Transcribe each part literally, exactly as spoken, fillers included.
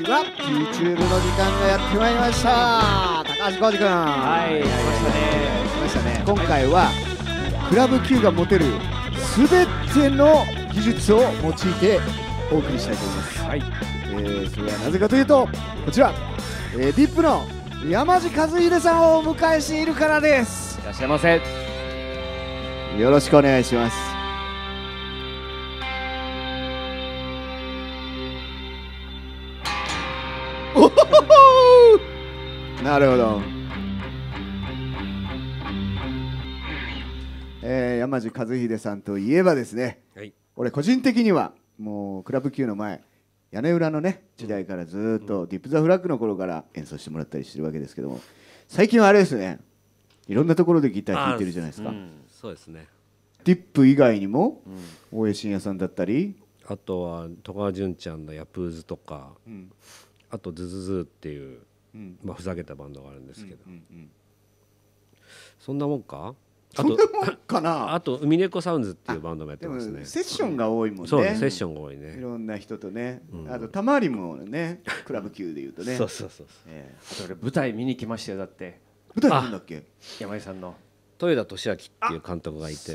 ちは YouTube の時間がやってまいりました。高橋浩二君、 はい、来ましたね。 来ましたね。今回はクラブ Q が持てるすべての技術を用いてお送りしたいと思います。はい、えー、それはなぜかというとこちら、えー、ディップの山地和秀さんをお迎えしているからです。 いらっしゃいませ。 よろしくお願いします。おほほほなるほど。えー、山地和秀さんといえばですね、はい、俺個人的にはもうクラブ Q の前屋根裏のね時代からずっとディップ・ザ・フラッグの頃から演奏してもらったりしてるわけですけども、最近はあれですね、いろんなところでギター弾いてるじゃないですか。うん、 そうですね。 ディップ以外にも、うん、大江信也さんだったり、 あとは戸川純ちゃんのヤプーズとか、うん、あとズズズーっていう、うん、まあ、ふざけたバンドがあるんですけど、うんうんうん、そんなもんか。 あとかなあと海猫サウンズっていうバンドもやってますね。 セッションが多いもんね。 そうね、セッションが多いね。 いろんな人とね、うん、あとたまりもね、クラブ Q でいうとね。 そうそうそうそう。 えー、あと俺舞台見に来ましたよ。だって舞台見るんだっけ？ 山井さんの豊田俊明っていう監督がいて、うん、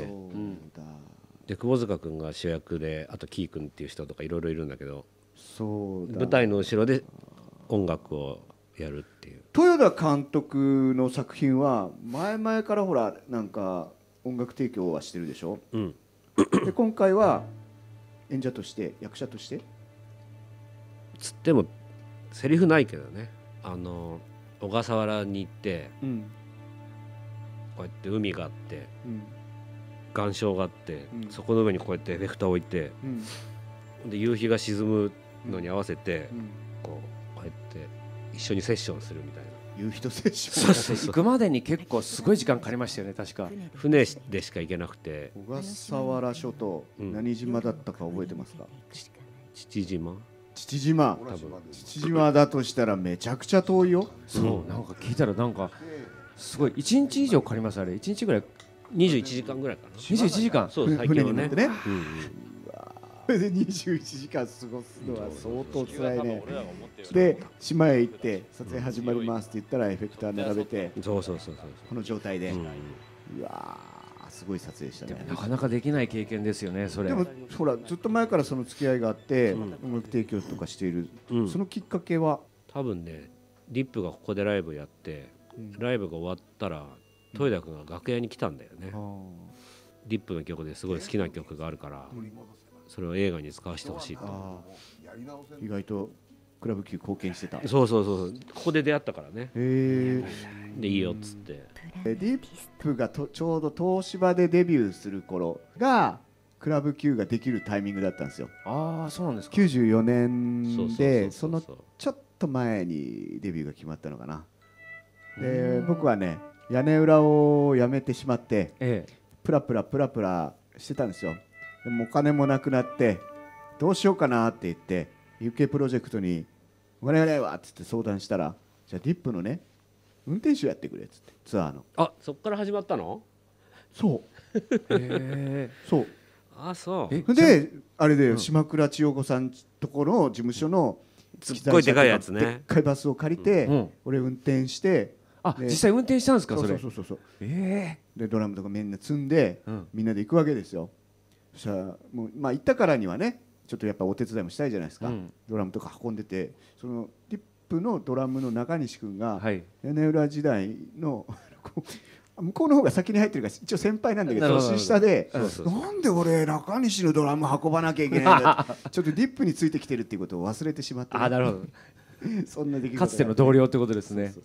で窪塚君が主役で、あとキー君っていう人とかいろいろいるんだけど、 そうだ、 舞台の後ろで音楽をやるっていう。 豊田監督の作品は前々からほらなんか音楽提供はしてるでしょ、うん、で今回は演者として役者としてつってもセリフないけどね、あの小笠原に行って、うん、こうやって海があって、うん、岩礁があって、うん、そこの上にこうやってエフェクターを置いて、うん、で夕日が沈むのに合わせて、うん、こうこうやって一緒にセッションするみたいな。 夕日とセッション。 そうそうそう、行くまでに結構すごい時間かかりましたよね。確か船でしか行けなくて。 小笠原諸島、うん、何島だったか覚えてますか？ 父島。 父島。多分父島だとしたらめちゃくちゃ遠いよ。 そう、うん、なんか聞いたらなんかすごいいちにち以上かかります。あれいちにちぐらい、 にじゅういちじかんぐらいかな。 にじゅういちじかん。 そう、最近はね。 ね、うんうん、それでにじゅういちじかん過ごすのは相当つらいね。で島へ行って撮影始まりますって言ったらエフェクター並べて、 そうそうそうそう、 この状態で、うん、うわーすごい撮影したね。 なかなかできない経験ですよね。それでもほらずっと前からその付き合いがあって、うん、音楽提供とかしている、うん、そのきっかけは多分ね、ディップがここでライブやって、うん、ライブが終わったら豊田君が楽屋に来たんだよね、うん、ディップの曲ですごい好きな曲があるから、それを映画に使わせてほしいと。 意外とクラブ Q 貢献してた。 そうそうそう、ここで出会ったからね。へー、でいいよっつって。 ディップがとちょうど東芝でデビューする頃がクラブ Q ができるタイミングだったんですよ。 ああ、そうなんですか。 きゅうじゅうよねんでそのちょっと前にデビューが決まったのかな。で僕はね屋根裏を辞めてしまって、ええ、プラプラプラプラしてたんですよ。でもお金もなくなってどうしようかなって言って ユーケー プロジェクトに「我々は」っつって相談したら、じゃあディップのね運転手やってくれっつって、ツアーの。 あ、そっから始まったの？ そうへそう。 あ、そうであれで島倉千代子さんところの事務所のすっごいでかいやつね、 でっかいバスを借りて、うん、俺運転して、 あ、実際運転したんですか？それ。 そうそうそうそう、 えー、 でドラムとかみんな積んで、うん、みんなで行くわけですよ。そしたらもう、まあ、行ったからにはねちょっとやっぱお手伝いもしたいじゃないですか、うん、ドラムとか運んでて、そのディップのドラムの中西君が、はい、屋根裏時代の向こうの方が先に入ってるから一応先輩なんだけど年下で、なんで俺中西のドラム運ばなきゃいけないんだちょっとディップについてきてるっていうことを忘れてしまって、ね、 あ、なるほどそんな出来事かつての同僚ってことですね。そうそう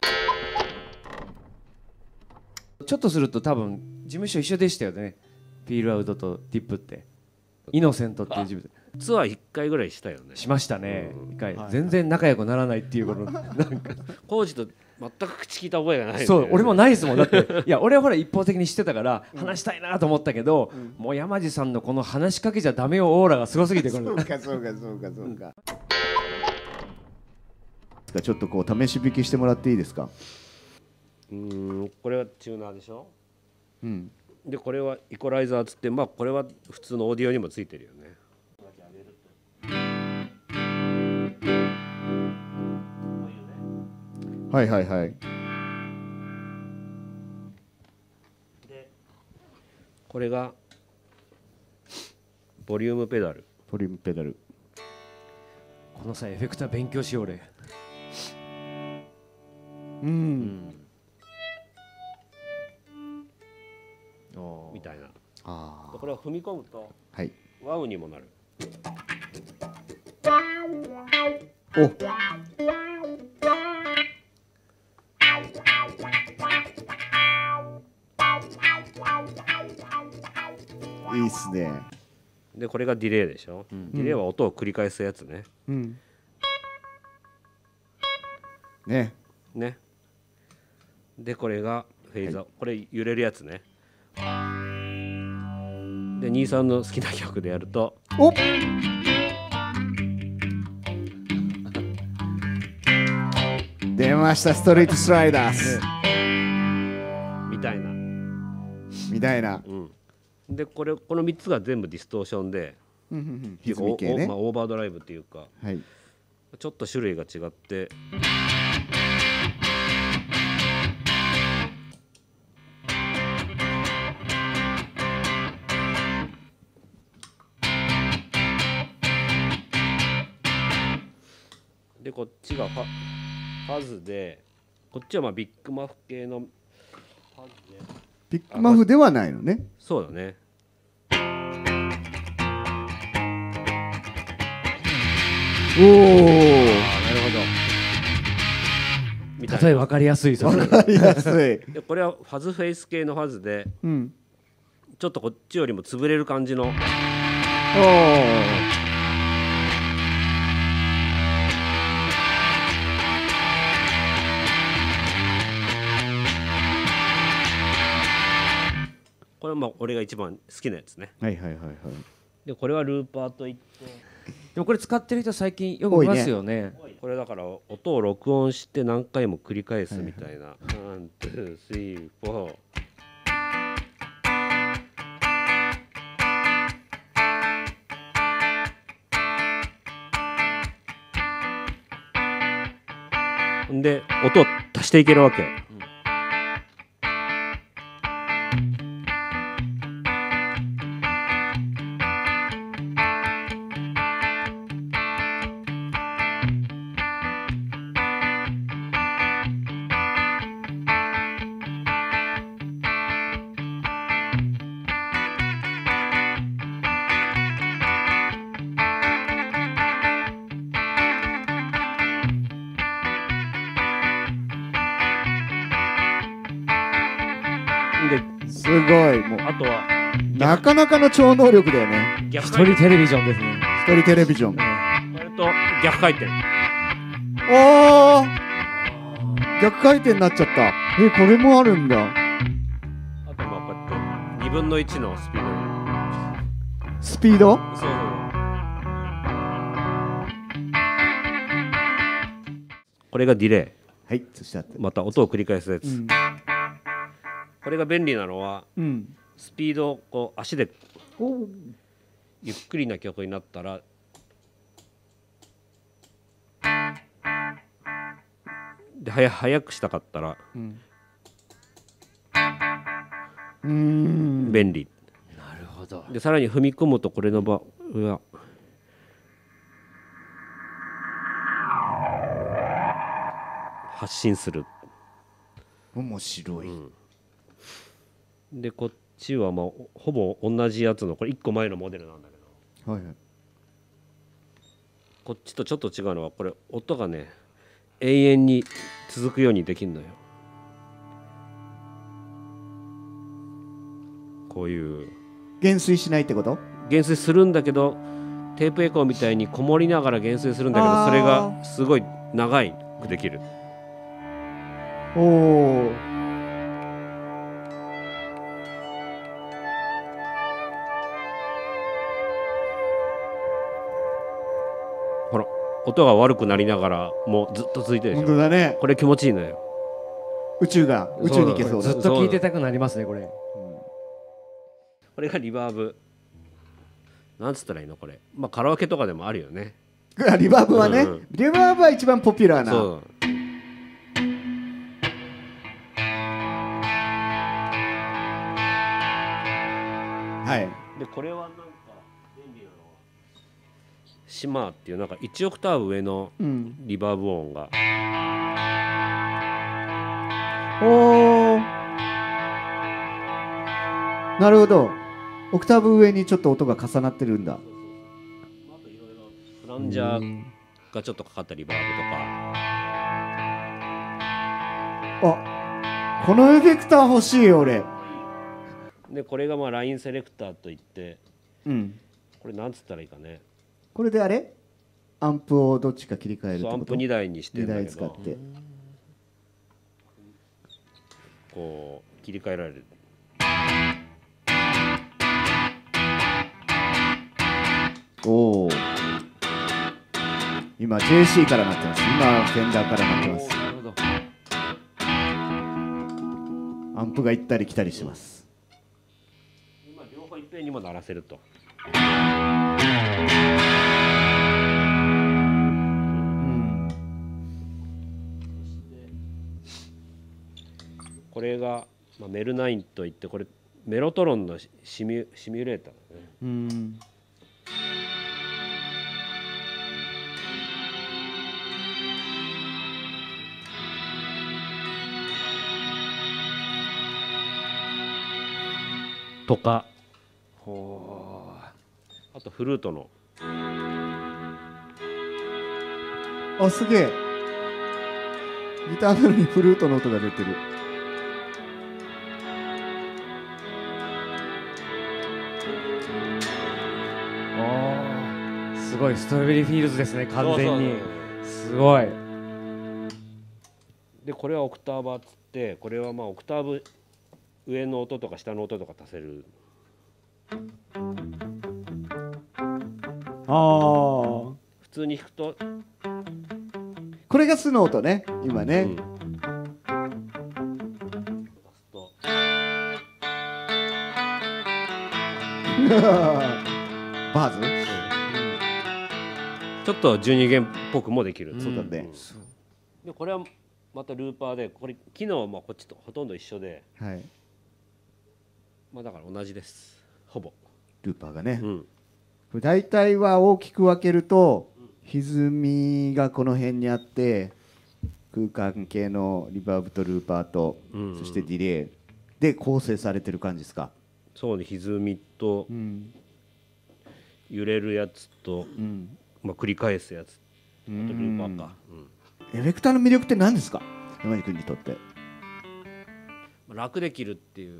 そう、ちょっとすると多分事務所一緒でしたよね、フィールアウトとディップって。イノセントっていう事務所ツアーいっかいぐらいしたよね。 しましたね、いっかい、はい、全然仲良くならないっていうことなんか浩二と全く口聞いた覚えがない、ね、 そう、俺もないですもん。だっていや俺はほら一方的に知ってたから話したいなと思ったけど、うん、もう山地さんのこの話しかけちゃダメよオーラがすごすぎてそうかそうかそうかそうかちょっとこう試し弾きしてもらっていいですか？ うーん、これはチューナーでしょ、うん、でこれはイコライザーつって、まあこれは普通のオーディオにもついてるよね。 はいはいはい。 でこれがボリュームペダル。 ボリュームペダル。 この際エフェクター勉強しよう俺。 うん、うんみたいな。 あこれを踏み込むと、 はい、 ワウにもなる。 おいいっすね。 でこれがディレイでしょ、うん、ディレイは音を繰り返すやつね、うん、 ねね。でこれがフェイザー、はい、これ揺れるやつね。で兄さんの好きな曲でやるとお出ました、ストリートスライダース、ね、 みたいなみたいな、 うん、でこれこのみっつが全部ディストーションで、 うんうんうん、歪み系ね、 まあ、オーバードライブっていうか、はい、ちょっと種類が違って、でこっちがファ、ファズで、こっちはまあビッグマフ系のファズで、 ビッグマフではないのね。 そうだね。 おお、なるほど。例え分かりやすいぞ。 分かりやすい。 でこれはファズフェイス系のファズで、うん、ちょっとこっちよりも潰れる感じの。おお。これはまあ俺が一番好きなやつね。 はいはいはいはい。 でこれはルーパーといって、 でもこれ使ってる人最近よく見ますよね。 これだから音を録音して何回も繰り返すみたいな。ワン、ツー、スリー、フォー。で音を足していけるわけ。 すごい、もうあとはなかなかの超能力だよね。 一人テレビジョンですね。 一人テレビジョン。 これと逆回転。 おお、逆回転になっちゃった。え、これもあるんだ。 あとまあこうやってにぶんのいちのスピード。 スピード？ そうそう。これがディレイ。 はい、そしてまた音を繰り返すやつ。うん、これが便利なのは、うん、スピードをこう足でゆっくりな曲になったらではや早くしたかったら、うん、うーん便利。 なるほど。 でさらに踏み込むとこれの場は発信する。 面白い。うん、 でこっちはまあほぼ同じやつのこれいっこまえのモデルなんだけど、はいはい、こっちとちょっと違うのはこれ音がね永遠に続くようにできるのよ。こういう減衰しないってこと？ 減衰するんだけどテープエコーみたいにこもりながら減衰するんだけどそれがすごい長いくできる。 おお。 ほら音が悪くなりながらもうずっと続いてるでしょ。 本当だね。 これ気持ちいいのよ。 宇宙が宇宙に行けそうだ。 ずっと聴いてたくなりますねこれ。うん、 これがリバーブ。なんつったらいいのこれ。まあカラオケとかでもあるよね。 リバーブはね、うん、リバーブは一番ポピュラーな。そうはい、 でこれはなんか便利なのはシマーっていうなんかいちオクターブ上のリバーブ音が、 うん、おー、なるほど、オクターブ上にちょっと音が重なってるんだ。 あといろいろフランジャーがちょっとかかったリバーブとか、あ、このエフェクター欲しいよ俺。 でこれがまあラインセレクターといって、 うん、 これなんつったらいいかね、 これであれアンプをどっちか切り替えるってこと？ アンプにだいにしてるんだけど、 にだい使ってこう切り替えられる。 おお、今 ジェーシー からなってます。今フェンダーからなってます。アンプが行ったり来たりします。 今両方いっぺんにも鳴らせると。これが、まあ、メルナインといって、これメロトロンのシミュ、シミュレーターだね。うん、とか、ほう、あとフルートの、 あ、すげえ、ギターなのにフルートの音が出てる。 すごいストロベリーフィールズですね、完全に。すごい。 でこれはオクターバーっつって、これはまあオクターブ上の音とか下の音とか足せる。 ああ、 普通に弾くとこれがスの音ね、今ね、うん、バーズ、 ちょっとじゅうに弦っぽくもできる。 そうだね。 でこれはまたルーパーで、これ機能はまあこっちとほとんど一緒で、はい、まあだから同じです、ほぼ。 ルーパーがね、うん、これ大体は大きく分けると、歪みがこの辺にあって、空間系のリバーブとルーパーと、うんうん、そしてディレイで構成されてる感じですか？ そうね、歪みと、うん、揺れるやつと、うん、まあ、繰り返すやつ、あとルーパーか、 うん、エフェクターの魅力って何ですか、山井君にとって？ 楽できるっていう。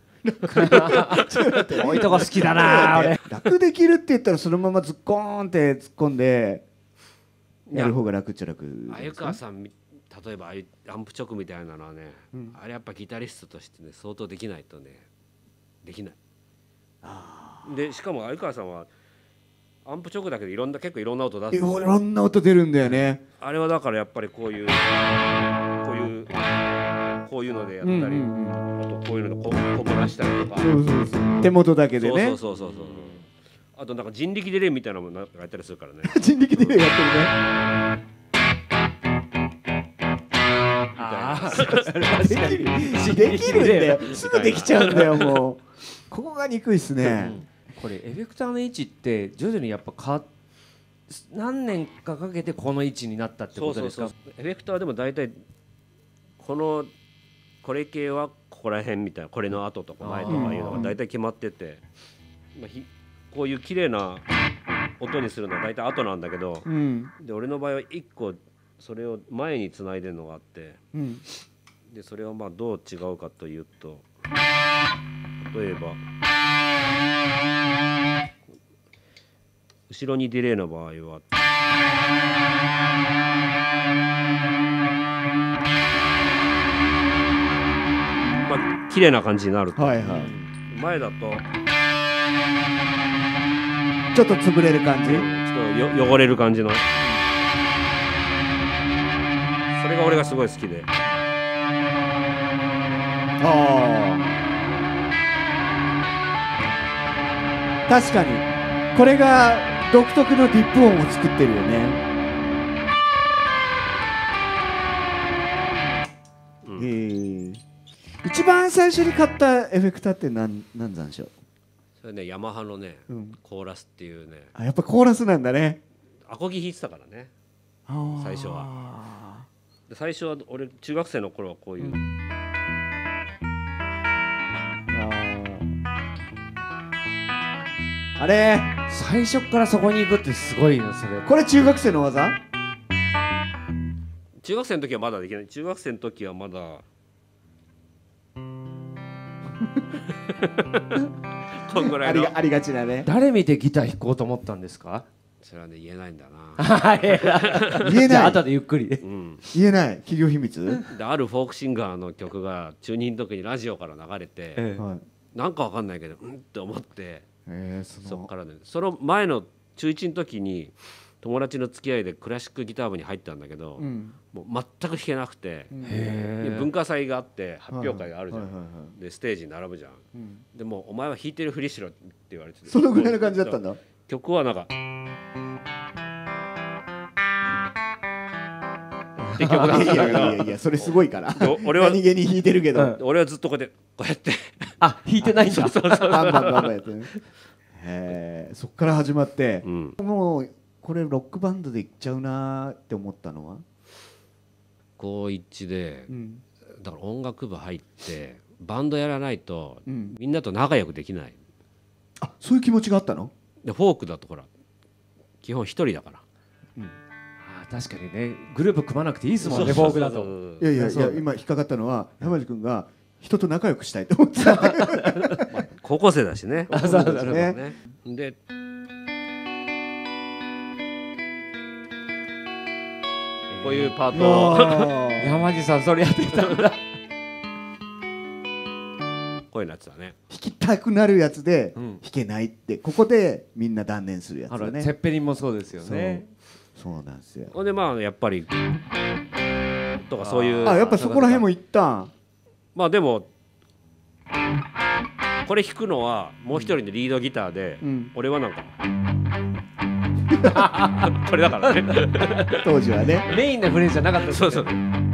こういうとこ好きだな俺。 楽できるって言ったらそのままズッコーンって突っ込んでやる方が楽っちゃ楽ですか？ 鮎川さん、例えばアンプチョクみたいなのはね、うん、あれやっぱギタリストとしてね相当できないとねできない。あでしかも鮎川さんはアンプチョクだけどいろんな結構いろんな音出す。いろんな音出るんだよね。 あれはだからやっぱりこういうこういうこういうのでやったり、うんうんうん、あとこういうのでここぼらしたりとか、 そうそうそう、手元だけでね。 そうそうそうそうそう、あとなんか人力ディレイみたいなのもやったりするからね。 人力ディレイやってるね。ああ、できるんだよ。すぐできちゃうんだよもう。ここが憎いっすね。 これエフェクターの位置って徐々にやっぱか何年かかけてこの位置になったってことですか？ そうそうそう、エフェクターでも大体このこれ系はここら辺みたいな、これの後とか前とかいうのが大体決まってて、まあ、こういう綺麗な音にするのは大体後なんだけど、うん、で俺の場合はいっこそれを前につないでるのがあって、うん、でそれはまあどう違うかというと、例えば後ろにディレイの場合はまあ綺麗な感じになると、はいはい、前だとちょっと潰れる感じ、ちょっとよ汚れる感じの、それが俺がすごい好きで。 ああ、確かにこれが独特のディップ音を作ってるよね。うん、えー、一番最初に買ったエフェクターって何なんなんでしょう？ それねヤマハのね、うん、コーラスっていうね、 あやっぱコーラスなんだね。 アコギ弾いてたからね最初は。で最初は俺中学生の頃はこういう、うん、 あれ最初からそこに行くってすごいなそれ。 これ中学生の技？ 中学生の時はまだできない。中学生の時はまだこんぐらいの あ, りありがちだね。 誰見てギター弾こうと思ったんですか？ それはね言えないんだな言えない。 後でゆっくり、うん、 言えない企業秘密で。あるフォークシンガーの曲が中にの時にラジオから流れて、ええ、なんかわかんないけどうんって思って、えー、そ, そっからねその前の中いちの時に友達の付き合いでクラシックギター部に入ったんだけど、うん、もう全く弾けなくて、うん、文化祭があって発表会があるじゃん、はいはいはい、でステージに並ぶじゃん、うん、でもお前は弾いてるふりしろって言われてて、 そのぐらいの感じだったんだ。 曲はなんかって曲だったんだけど、いやいやいやそれすごいから俺は何気に弾いてるけど、うん、 俺はずっとこうやってこうやってあ弾いてないんだ。そうそうそうバンバンバンバンやってね。へえそっから始まって、うん、もうこれロックバンドでいっちゃうなって思ったのは高いちで、うん、だから音楽部入ってバンドやらないと、うん、みんなと仲良くできない。 あそういう気持ちがあったの？ でフォークだとほら基本一人だから、 うん、あ確かにねグループ組まなくていいですもんねフォークだと。 いやいやいや今引っかかったのは山地君が人と仲良くしたいと思ってたまあ、高校生だしね。あそうだね。でこういうパートを山地さんそれやってきたんだ。 こういうやつだね。 弾きたくなるやつで弾けないって、うん、ここでみんな断念するやつだね。 セッペリンもそうですよね。 そう、そうなんですよ。 ほんでまあやっぱりとかそういうあやっぱそこら辺も一旦まあでもこれ弾くのはもう一人でリードギターで、うん、俺はなんかこれだからね当時はねメインのフレーズじゃなかったですね。 そうそう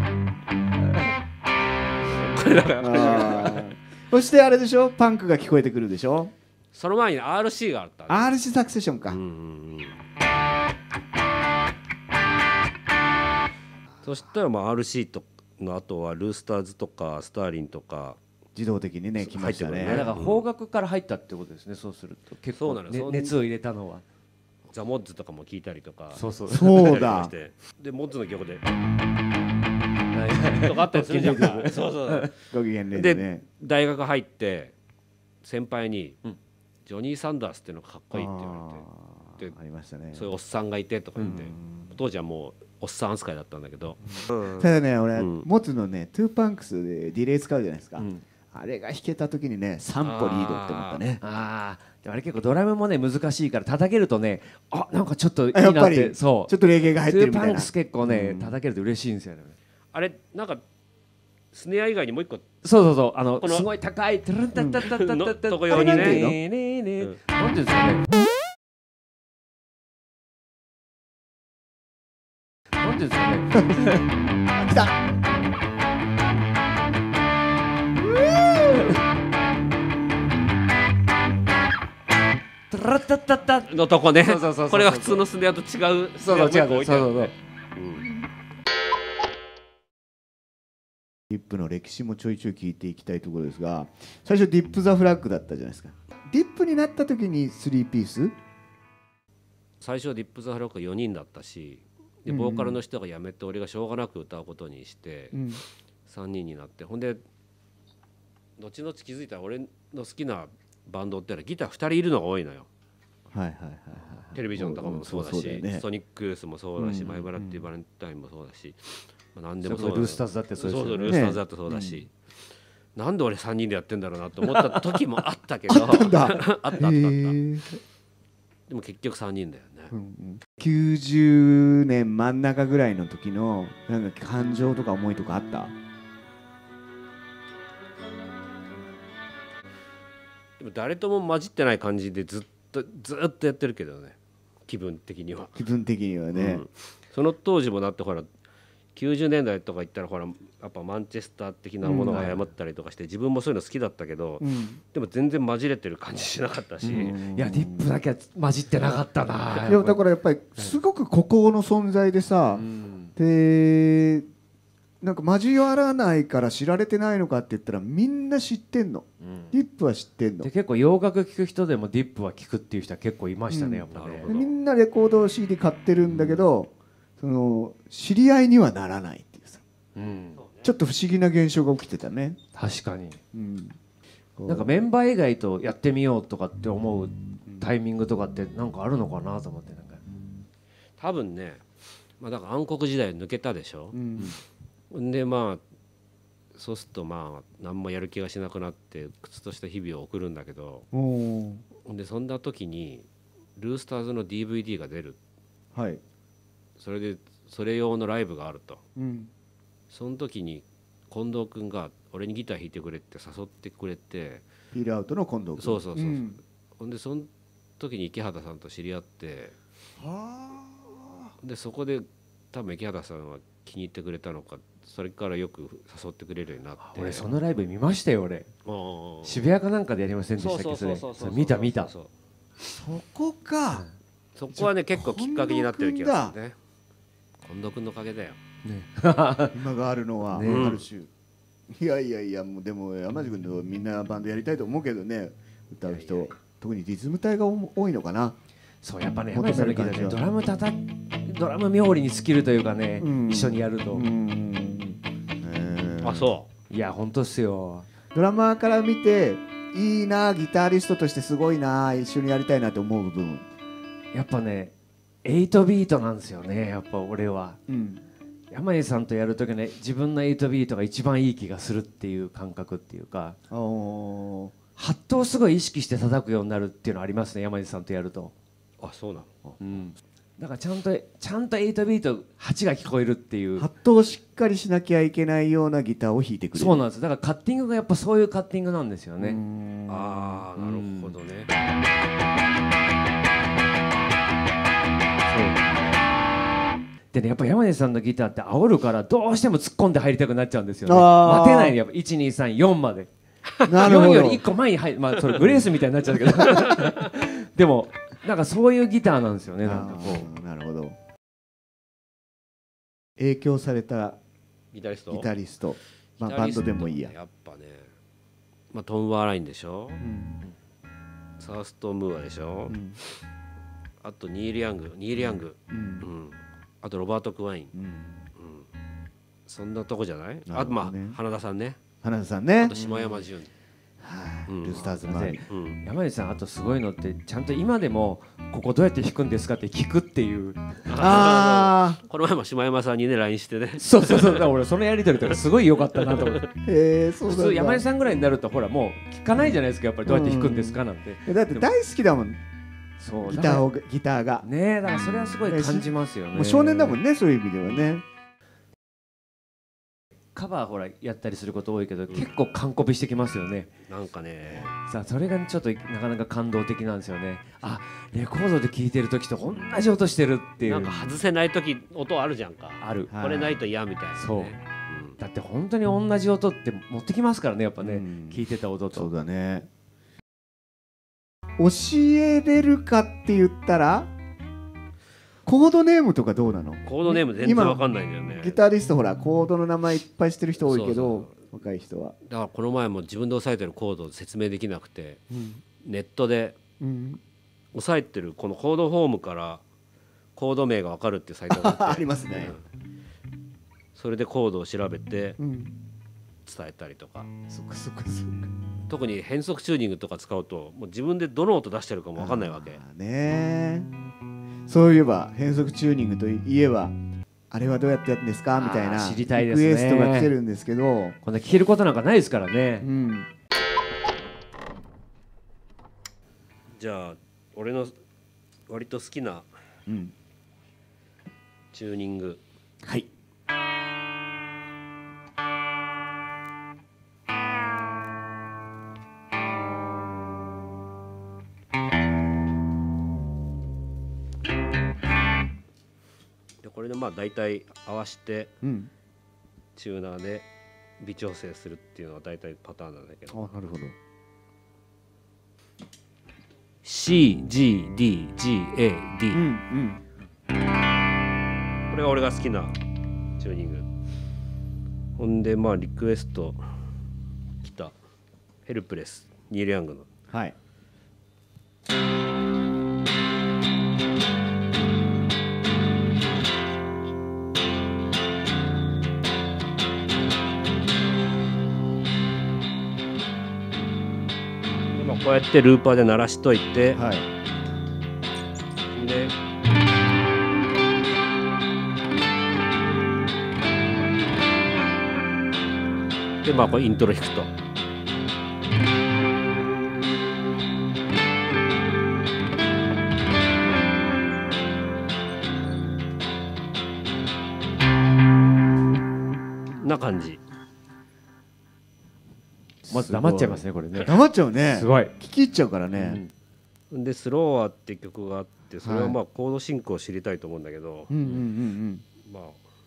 これだからそしてあれでしょパンクが聞こえてくるでしょ。 その前に アールシー があった、ね、 アールシー サクセションか、うんうんうん、 そしたらまあ アールシー との後はルースターズとかスターリンとか自動的にね来ましたね。 だから邦楽から入ったってことですね。そうすると結構、ね、熱を入れたのはザ・モッズとかも聞いたりとか。 そうそうそうだでモッズの曲でとかあったりするじゃん。そうそうご機嫌で、ね、 で大学入って先輩に、うん、ジョニー・サンダースっていうのがかっこいいって言われて、でありましたね。 そういうおっさんがいてとか言って、うん、当時はもうおっさん扱いだったんだけど、 うん、ただね俺、うん、モツのねトゥーパンクスでディレイ使うじゃないですか、うん、あれが弾けた時にねさん歩リードって思ったね。 ああでもあれ結構ドラムもね難しいから叩けるとねあなんかちょっといいなって。やっぱりそうちょっとレゲエが入ってるみたいな。 トゥーパンクス結構ね、うん、叩けると嬉しいんですよね。 あれなんかスネア以外にもう一個そうそうそうあのすごい高いトゥルンタッタッタッタッタッタッとこ用にねねねねなんていうんですかねなんていうんですかね来たトゥラッタッタッタのとこね。これが普通のスネアと違うスネアを置いてあるね。そうそうそうそうディップの歴史もちょいちょい聞いていきたいところですが、最初ディップ・ザ・フラッグだったじゃないですか。ディップになった時にスリーピース？ 最初はディップ・ザ・フラッグよにんだったし、でボーカルの人が辞めて俺がしょうがなく歌うことにしてさんにんになって、ほんで後々気づいたら俺の好きなバンドってギターふたりいるのが多いのよ。 はいはいはいはい、 テレビジョンとかもそうだし、ね、ソニックユースもそうだし、うん、マイバラっていうバレンタインもそうだし、まあ、何でもそうだ。 ルースターズだってそうですよね。 そうそうルースターズだってそうだし、うん、なんで俺さんにんでやってんだろうなと思った時もあったけどあったんだあったあったあった。でも結局さんにんだよね、うんうん、 きゅうじゅうねん真ん中ぐらいの時のなんか感情とか思いとかあった？ でも誰とも混じってない感じでずっとずっとやってるけどね、気分的には。 気分的にはね、うん、 その当時もだってほらきゅうじゅうねんだいとか言ったらほらやっぱマンチェスター的なものが誤ったりとかして自分もそういうの好きだったけど、うん、でも全然混じれてる感じしなかったし、うん、 いやディップだけは混じってなかったな。 いやだからやっぱりすごく孤高の存在でさ、うん、でなんか交わらないから知られてないのかって言ったらみんな知ってんの、うん、ディップは知ってんので結構洋楽聴く人でもディップは聴くっていう人は結構いましたね、うん、やっぱね。 みんなレコード シーディー 買ってるんだけど、その知り合いにはならないっていうさ、うん、ちょっと不思議な現象が起きてたね。 確かに、うん、なんかメンバー以外とやってみようとかって思うタイミングとかってなんかあるのかなと思って。なんか多分ね、まあ、だから暗黒時代抜けたでしょ、うん、でまあそうするとまあ何もやる気がしなくなって屈とした日々を送るんだけど、でそんな時にルースターズの ディーブイディー が出る、はい、それでそれ用のライブがあると、うん、その時に近藤君が俺にギター弾いてくれって誘ってくれて、 フィールアウトの近藤君、 そうそうそうそう、うん、ほんでその時に池畑さんと知り合って、はでそこで多分池畑さんは気に入ってくれたのか、それからよく誘ってくれるようになって。 俺そのライブ見ましたよ。俺渋谷かなんかでやりませんでしたっけ。それそれ見た見た。そこか、 そこはね結構きっかけになってる気がするね。近藤君のおかげだよ、ね、 今があるのは、ね、ある種。いやいやいや、もうでも山地君とみんなバンドやりたいと思うけどね、歌う人。いやいや、特にリズム隊が多いのかな。 そうやっぱね、山地さんの聞いたね、ドラムたたドラム冥利に尽きるというかね、うん、一緒にやると、うん、 えー、あそういや本当っすよ。 ドラマーから見ていいな、ギタリストとしてすごいな、一緒にやりたいなと思う部分、 やっぱねエイトビートなんですよね。やっぱ俺は、うん、山地さんとやるときね、自分のエイトビートが一番いい気がするっていう感覚っていうか、ハットをすごい意識して叩くようになるっていうのありますね、山地さんとやると。 あ、そうなの、うん、 だからちゃんとちゃんとエイトビートはちが聞こえるっていう、 ハットをしっかりしなきゃいけないようなギターを弾いてくれる。 そうなんです。だからカッティングがやっぱそういうカッティングなんですよね。 ああ、なるほどね。 でね、やっぱ山根さんのギターって煽るからどうしても突っ込んで入りたくなっちゃうんですよね。待てないね、やっぱいちにさんよんまでよんよりいっこまえに入る、まあそれグレースみたいになっちゃうけどでもなんかそういうギターなんですよね。なんかこう、なるほど。影響されたギタリスト、 ギタリスト、まあ、バンドでもいいや。 やっぱね、まあ、トム・ワーラインでしょ、うん、サースト・ムーアでしょ、うん、あとニール・ヤングニール・ヤング、うんうん、あとロバート・クワイン、うんうん、そんなとこじゃない、ね、あとまあ花田さんね、 花田さんね、 あと下山潤、 うん、ルースターズマミ、 うん、山内さんあとすごいのってちゃんと今でもここどうやって弾くんですかって聞くっていう。 ああこの前も下山さんにね ライン してね、 そうそうそう、だから俺そのやり取りとかすごい良かったなと思ってえー、そう普通山内さんぐらいになるとほらもう聞かないじゃないですか、やっぱりどうやって弾くんですかなんて、 うん、だって大好きだもん、そうギターをギターがねえ、だからそれはすごい感じますよね。 もう少年だもんね、そういう意味ではね。 カバーほらやったりすること多いけど、うん、結構完コピしてきますよね。 なんかね、 さあそれがちょっとなかなか感動的なんですよね。あ、レコードで聴いてる時と同じ音してるっていう。 なんか外せない時音あるじゃんか。 ある。 これないと嫌みたいな、ね。そう、うん。 だって本当に同じ音って持ってきますからね、やっぱね、うん、聴いてた音と。 そうだね。教えれるかって言ったら。コードネームとかどうなの？ コードネーム全然わかんないんだよね。 ギタリストほらコードの名前いっぱい知ってる人多いけど、そうそう、若い人は。 だからこの前も自分で押さえてるコードを説明できなくて、うん、ネットで押さえてるこのコードフォームからコード名がわかるっていうサイトがあってありますね、 うん、それでコードを調べて伝えたりとか、うん、 そっかそっかそっか。 特に変速チューニングとか使うともう自分でどの音出してるかもわかんないわけ。 あねー、そういえば変速チューニングといえばあれはどうやってやるんですかみたいな知りたいですね。 リクエストが来てるんですけど、 こんな聞けることなんかないですからね、うん、 じゃあ俺の割と好きなチューニング、 うん、はい、 これでまあ大体合わせてチューナーで微調整するっていうのは大体パターンなんだけど、 あ、なるほど。 シー、ジー、ディー、ジー、エー、ディー、 うんうん、 これが俺が好きなチューニング。ほんでまあリクエスト来たヘルプレスニール・ヤングの、 はい、 こうやってルーパーで鳴らしといて、 はい、 ででまあこれイントロ弾くと、な感じ。 まず黙っちゃいますねこれね。 黙っちゃうね。 すごい聞き入っちゃうからね、 うん、でスローアって曲があって、それはまあコード進行を知りたいと思うんだけど、 うんうんうんうん、 まあ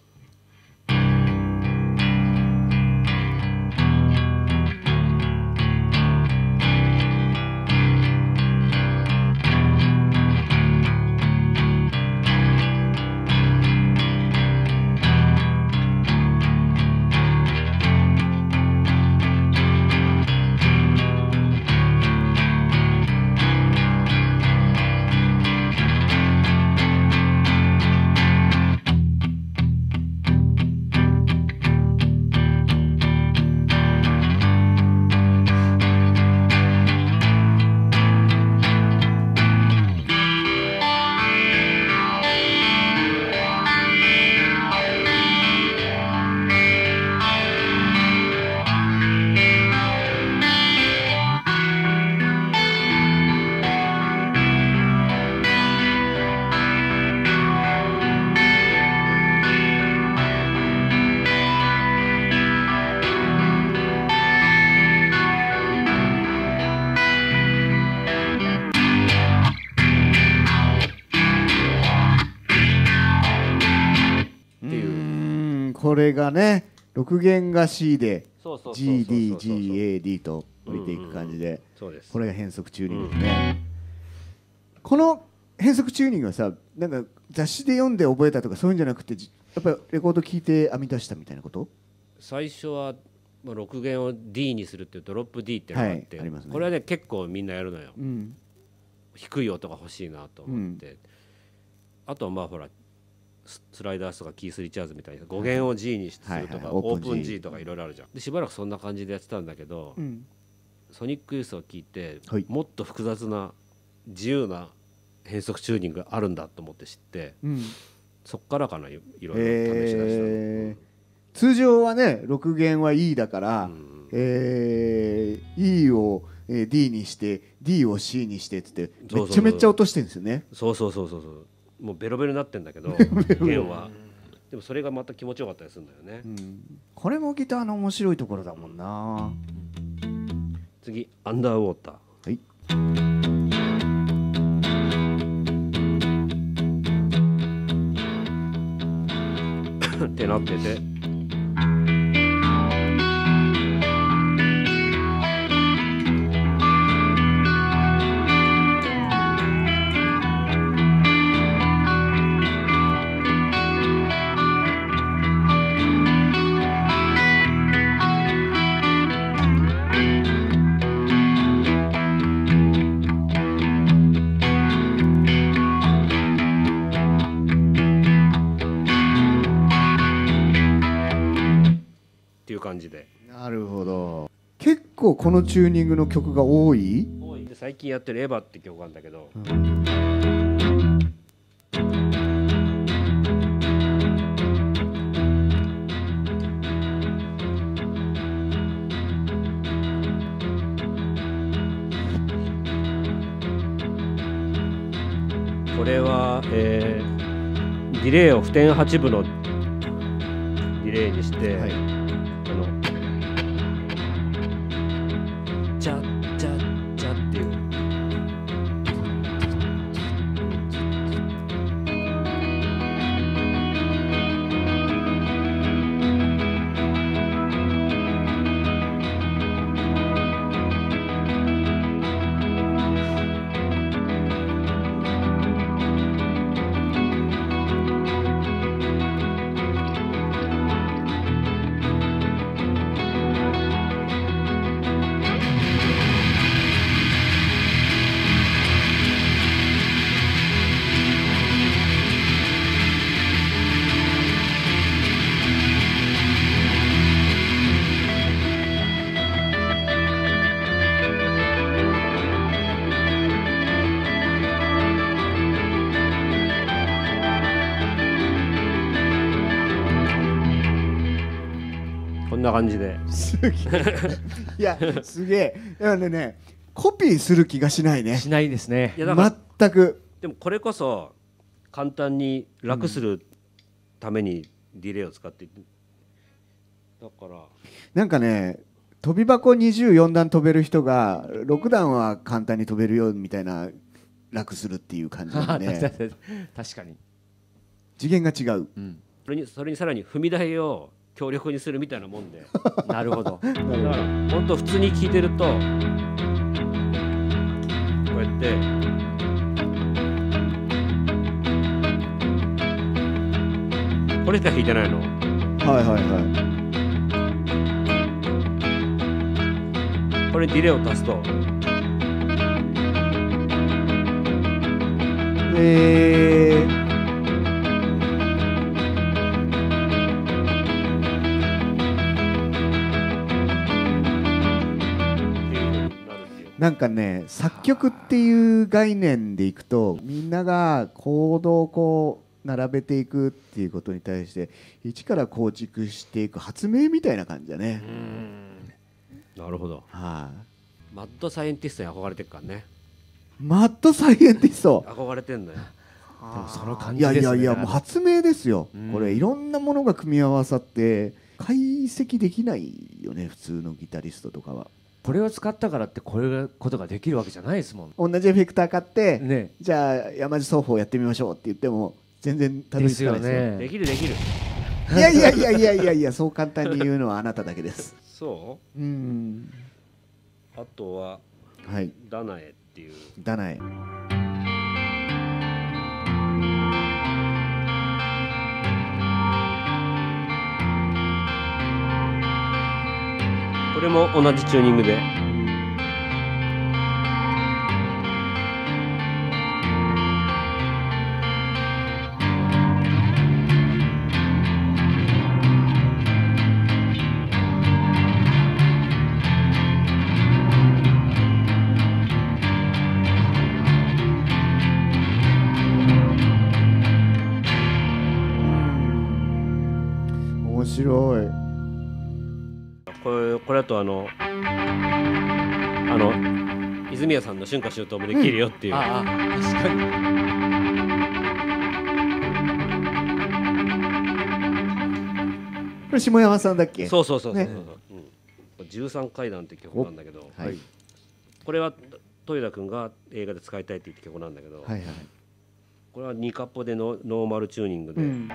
これがねろく弦が シー で ジーディージーエーディー と降りていく感じで、これが変則チューニングですね、うん、この変則チューニングはさ、なんか雑誌で読んで覚えたとかそういうんじゃなくて、やっぱりレコード聴いて編み出したみたいなこと？ 最初はまあろく弦を D にするっていうドロップ D っていうのがあって、はい、ありますね、これはね結構みんなやるのよ、うん、低い音が欲しいなと思って、うん、あとはまあほらスライダースとかキース・リチャーズみたいなご弦を G にするとか、オープン G とかいろいろあるじゃん。でしばらくそんな感じでやってたんだけど、うん、ソニックユースを聞いて、はい、もっと複雑な自由な変則チューニングがあるんだと思って知って、うん、そっからかないろいろ試し出した、うん、 通常はねろく弦は E だから、うん、えー、E を D にして D を C にしてってめっちゃめっちゃ落としてるんですよね。 そうそうそうそうそう、もうベロベロになってんだけど弦はでもそれがまた気持ちよかったりするんだよね、うん、 これもギターの面白いところだもんな。 次アンダーウォーター、はい、ってなってて、感じで。 なるほど。結構このチューニングの曲が多い？ 多い。で最近やってるエヴァって曲があるんだけど、うん、これは、えー、ディレイを不点はちぶのディレイにして、はい、チャッチャッチャッっていうな感じで。 すげえいやすげえ。だからねコピーする気がしないね。 しないですね。 いやだから全く。 でもこれこそ簡単に楽するためにディレイを使っていて、だからなんかね飛び箱にじゅうよんだん飛べる人がろくだんは簡単に飛べるよみたいな、楽するっていう感じだね。 確かに次元が違う、 うん、 それにそれにさらに踏み台を強力にするみたいなもんでなるほど。 だから本当普通に聞いてるとこうやってこれしか弾いてないの。 はいはいはい。 これにディレイを足すとえーなんかね作曲っていう概念でいくとみんながコードをこう並べていくっていうことに対して一から構築していく発明みたいな感じだね。 うんなるほど、 はあ、 マッドサイエンティストに憧れてるからね。 マッドサイエンティスト憧れてんだよ。 でもその感じですね。 いやいやいやもう発明ですよ、 うん、 これいろんなものが組み合わさって解析できないよね普通のギタリストとかは。 これを使ったからってこれことができるわけじゃないですもん。 同じエフェクター買って、 ね、 じゃあ山地奏法やってみましょうって言っても全然たどり着かないですよ。 ですよね。 できるできる。 いやいやいやいやいやいやそう簡単に言うのはあなただけです。 そう。 うんあとは、 はい、 ダナエっていう。 ダナエ。 これも同じチューニングで。 面白い。 これこれだとあのあの泉谷さんの春夏秋冬もできるよっていう、うん、ああ確かにこれ下山さんだっけ。 そうそうそうそうそう、ねうん、じゅうさん階段って曲なんだけど、はい、これは豊田君が映画で使いたいって言った曲なんだけど、はいはい、これはにカッポでのノーマルチューニングで、うん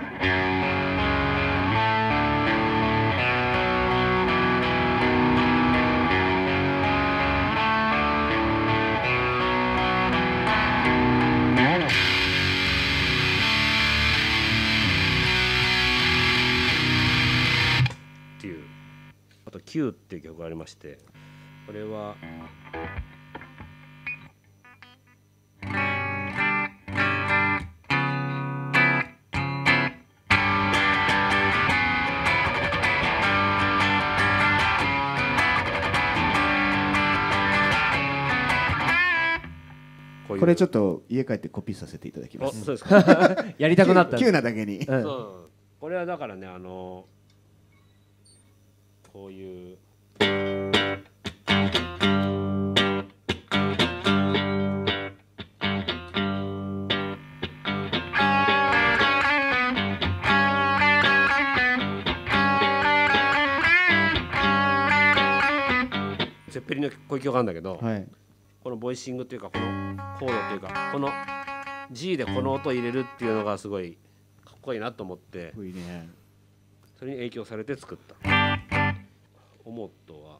キューっていう曲がありまして、これはこれちょっと家帰ってコピーさせていただきます。 そうですかやりたくなったキューなだけに、 うん、そうこれはだからねあのこういうゼッペリンのこういう曲があるんだけど、はい、このボイシングっていうかこのコードっていうかこの G でこの音を入れるっていうのがすごいかっこいいなと思って、いいね、それに影響されて作った。オモットは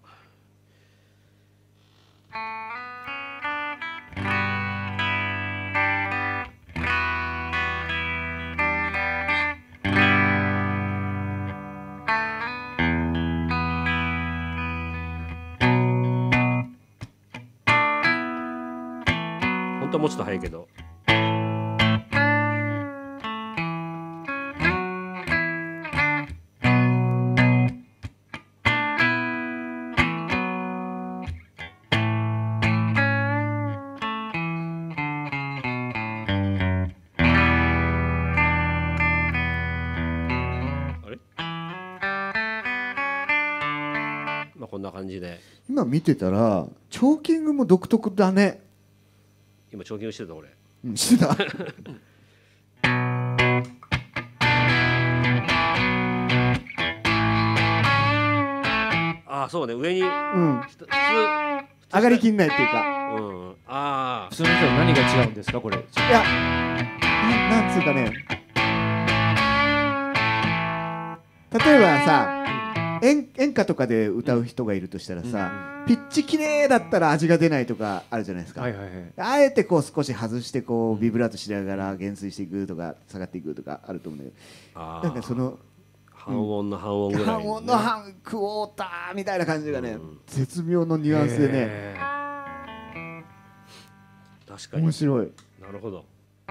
本当はもうちょっと早いけど感じで今見てたらチョーキングも独特だね。 今チョーキングしてた俺、 うん、してたああそうね上に、うん、普通上がりきんないっていうか、 うん、ああ普通の人と何が違うんですかこれ。いや な, なんつうかね、例えばさ、うん、演, 演歌とかで歌う人がいるとしたらさ、うん、ピッチきれいだったら味が出ないとかあるじゃないですか、はいはいはい、あえてこう少し外してこうビブラートしながら減衰していくとか下がっていくとかあると思うんだけど、なんかその半音の半音ぐらい、ね、 半音の半クォーターみたいな感じがね、うん、絶妙のニュアンスでね、 確かに面白い。 なるほど。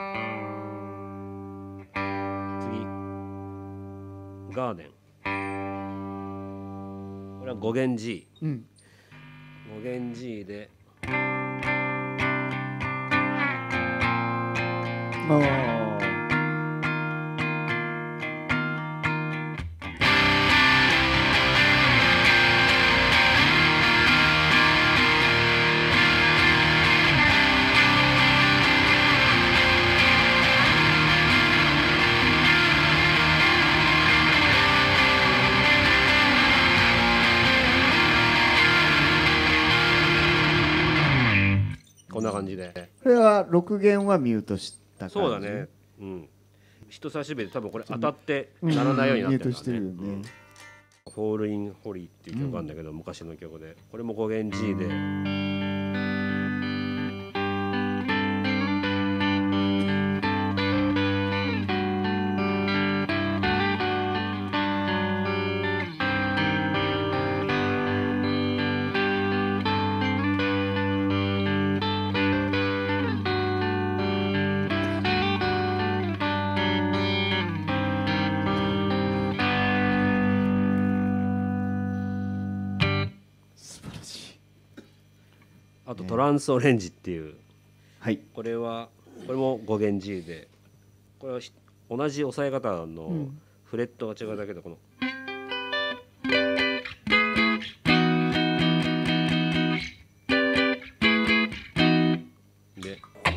次ガーデン、これはご弦 G、うん、ご弦 G でああこんな感じで、 これはろく弦はミュートした感じ。 そうだね、うん、人差し指で多分これ当たって鳴らないようになってるからね、うん、ミュートしてるよね、うん、フォールインホリーっていう曲なんだけど、うん、昔の曲でこれもご弦 G であとトランスオレンジっていう、はい、これはこれもご弦 G で、これは同じ押さえ方のフレットが違うだけでこの、で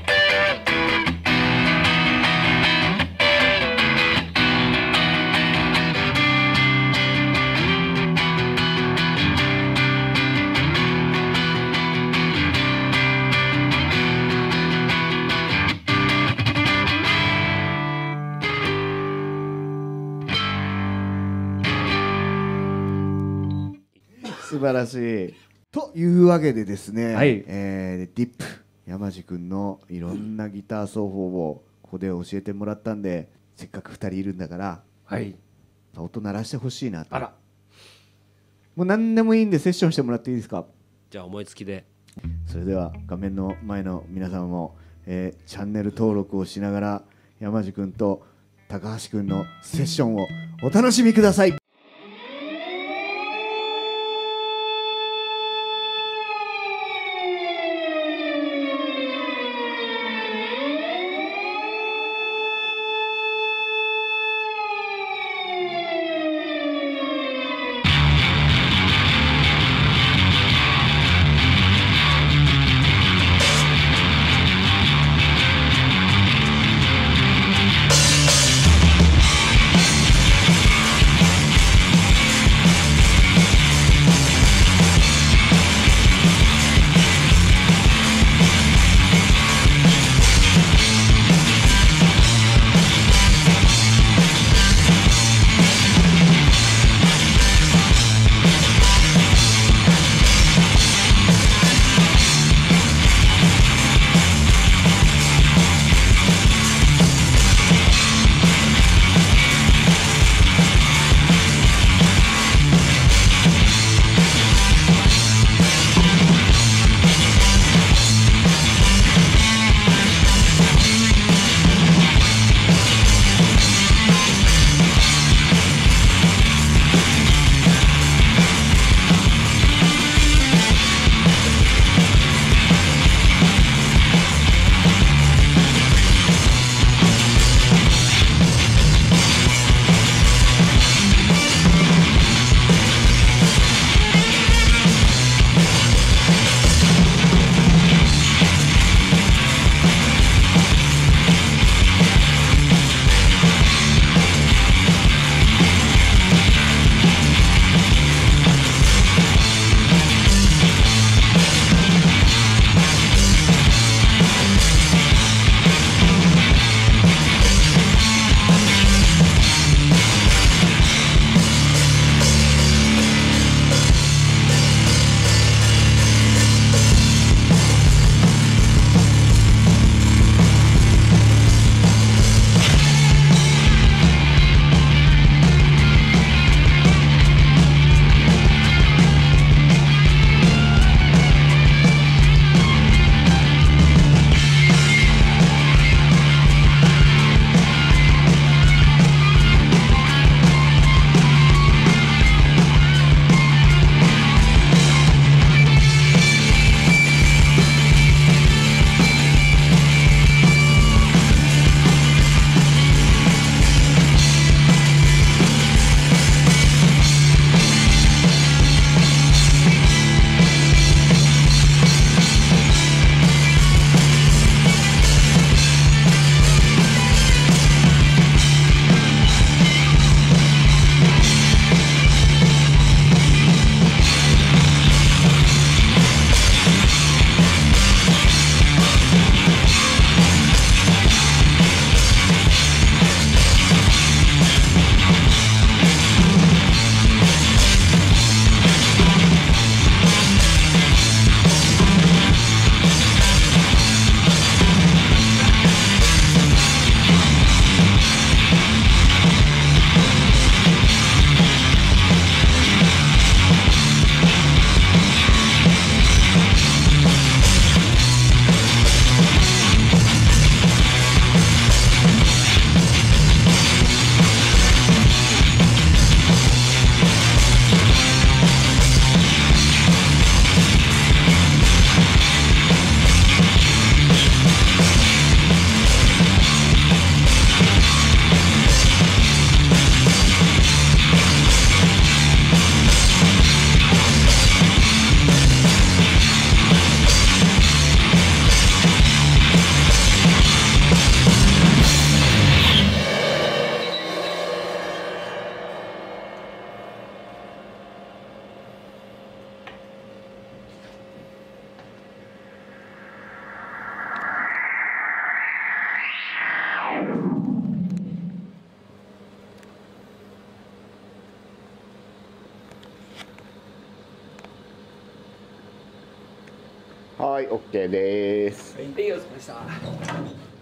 素晴らしい。というわけでですね、はい、えー、ディップ山地君のいろんなギター奏法をここで教えてもらったんで、せっかくふたりいるんだから、はい、音鳴らしてほしいなと。あら、もう何でもいいんでセッションしてもらっていいですか。 じゃあ思いつきで。 それでは画面の前の皆さんも、えー、チャンネル登録をしながら山地君と高橋君のセッションをお楽しみください。 はい、オッケーです。 はい、お疲れ様でした。